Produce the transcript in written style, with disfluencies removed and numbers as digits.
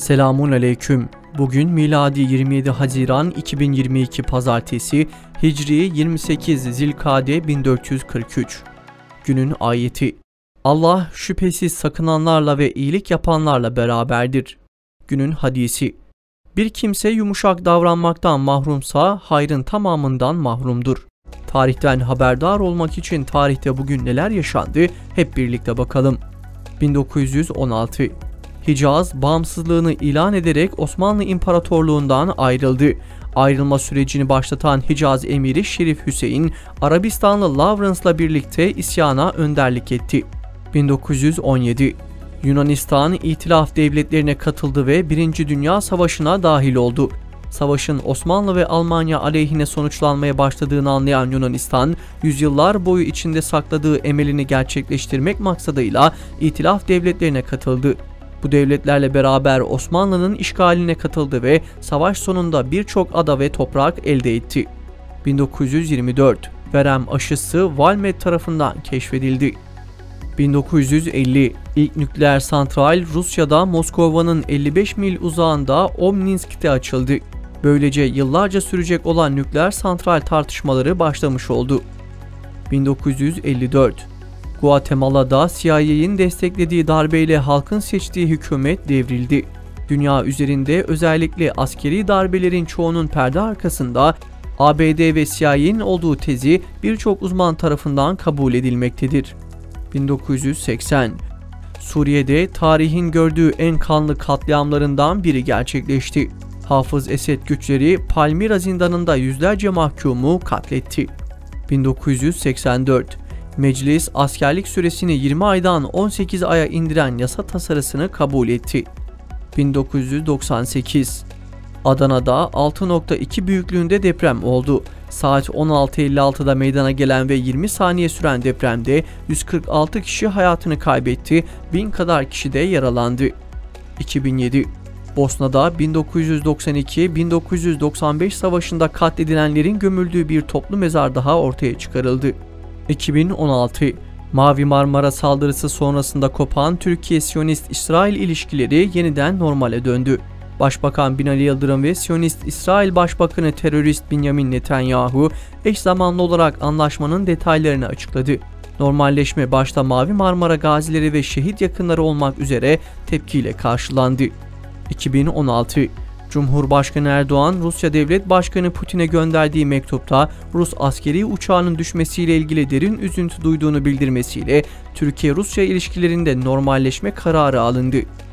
Selamun aleyküm. Bugün miladi 27 Haziran 2022 Pazartesi, Hicri 28 Zilkade 1443. Günün ayeti: Allah şüphesiz sakınanlarla ve iyilik yapanlarla beraberdir. Günün hadisi: bir kimse yumuşak davranmaktan mahrumsa hayrın tamamından mahrumdur. Tarihten haberdar olmak için tarihte bugün neler yaşandı hep birlikte bakalım. 1916 Hicaz bağımsızlığını ilan ederek Osmanlı İmparatorluğundan ayrıldı. Ayrılma sürecini başlatan Hicaz emiri Şerif Hüseyin, Arabistanlı Lawrence'la birlikte isyana önderlik etti. 1917 Yunanistan İtilaf devletlerine katıldı ve 1. Dünya Savaşı'na dahil oldu. Savaşın Osmanlı ve Almanya aleyhine sonuçlanmaya başladığını anlayan Yunanistan, yüzyıllar boyu içinde sakladığı emelini gerçekleştirmek maksadıyla İtilaf devletlerine katıldı. Bu devletlerle beraber Osmanlı'nın işgaline katıldı ve savaş sonunda birçok ada ve toprak elde etti. 1924 verem aşısı Valmet tarafından keşfedildi. 1950 ilk nükleer santral Rusya'da Moskova'nın 55 mil uzağında Omninsk'te açıldı. Böylece yıllarca sürecek olan nükleer santral tartışmaları başlamış oldu. 1954 Guatemala'da CIA'nin desteklediği darbeyle halkın seçtiği hükümet devrildi. Dünya üzerinde özellikle askeri darbelerin çoğunun perde arkasında ABD ve CIA'nin olduğu tezi birçok uzman tarafından kabul edilmektedir. 1980 Suriye'de tarihin gördüğü en kanlı katliamlarından biri gerçekleşti. Hafız Esed güçleri Palmira zindanında yüzlerce mahkumu katletti. 1984 Meclis askerlik süresini 20 aydan 18 aya indiren yasa tasarısını kabul etti. 1998 Adana'da 6.2 büyüklüğünde deprem oldu. Saat 16.56'da meydana gelen ve 20 saniye süren depremde 146 kişi hayatını kaybetti, 1000 kadar kişi de yaralandı. 2007 Bosna'da 1992-1995 savaşında katledilenlerin gömüldüğü bir toplu mezar daha ortaya çıkarıldı. 2016 Mavi Marmara saldırısı sonrasında kopan Türkiye-Siyonist-İsrail ilişkileri yeniden normale döndü. Başbakan Binali Yıldırım ve Siyonist İsrail Başbakanı terörist Benjamin Netanyahu eş zamanlı olarak anlaşmanın detaylarını açıkladı. Normalleşme başta Mavi Marmara gazileri ve şehit yakınları olmak üzere tepkiyle karşılandı. 2016 Cumhurbaşkanı Erdoğan, Rusya Devlet Başkanı Putin'e gönderdiği mektupta Rus askeri uçağının düşmesiyle ilgili derin üzüntü duyduğunu bildirmesiyle Türkiye-Rusya ilişkilerinde normalleşme kararı alındı.